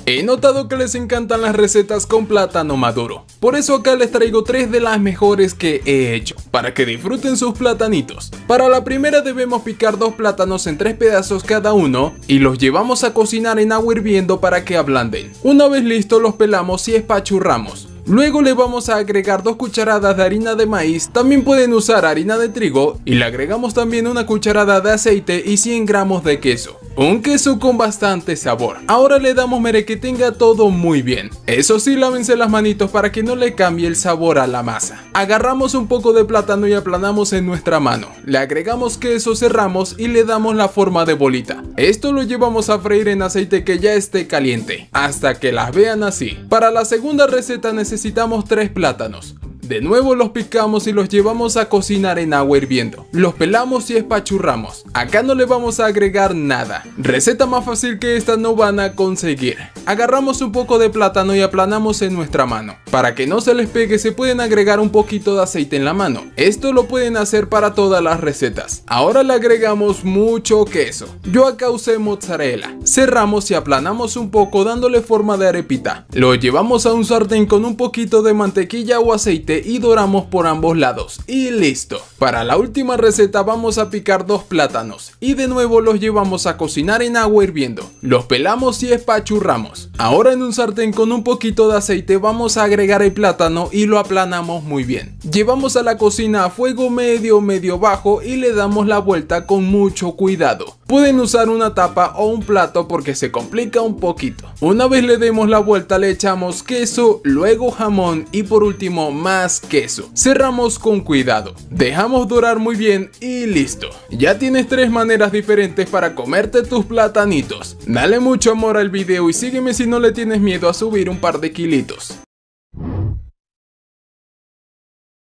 He notado que les encantan las recetas con plátano maduro, por eso acá les traigo 3 de las mejores que he hecho, para que disfruten sus platanitos. Para la primera debemos picar 2 plátanos en 3 pedazos cada uno y los llevamos a cocinar en agua hirviendo para que ablanden. Una vez listo los pelamos y espachurramos. Luego le vamos a agregar 2 cucharadas de harina de maíz, también pueden usar harina de trigo, y le agregamos también una cucharada de aceite y 100 gramos de queso. Un queso con bastante sabor. Ahora le damos merequetenga todo muy bien. Eso sí, lávense las manitos para que no le cambie el sabor a la masa. Agarramos un poco de plátano y aplanamos en nuestra mano. Le agregamos queso, cerramos y le damos la forma de bolita. Esto lo llevamos a freír en aceite que ya esté caliente, hasta que las vean así. Para la segunda receta necesitamos 3 plátanos. De nuevo los picamos y los llevamos a cocinar en agua hirviendo. Los pelamos y espachurramos. Acá no le vamos a agregar nada. Receta más fácil que esta no van a conseguir. Agarramos un poco de plátano y aplanamos en nuestra mano. Para que no se les pegue se pueden agregar un poquito de aceite en la mano. Esto lo pueden hacer para todas las recetas. Ahora le agregamos mucho queso. Yo acá usé mozzarella. Cerramos y aplanamos un poco dándole forma de arepita. Lo llevamos a un sartén con un poquito de mantequilla o aceite y doramos por ambos lados y listo. Para la última receta vamos a picar 2 plátanos y de nuevo los llevamos a cocinar en agua hirviendo. Los pelamos y espachurramos. Ahora en un sartén con un poquito de aceite vamos a agregar el plátano y lo aplanamos muy bien. Llevamos a la cocina a fuego medio bajo y le damos la vuelta con mucho cuidado. Pueden usar una tapa o un plato porque se complica un poquito. Una vez le demos la vuelta le echamos queso, luego jamón y por último más queso. Cerramos con cuidado, dejamos dorar muy bien y listo. Ya tienes 3 maneras diferentes para comerte tus platanitos. Dale mucho amor al video y sígueme si no le tienes miedo a subir un par de kilitos.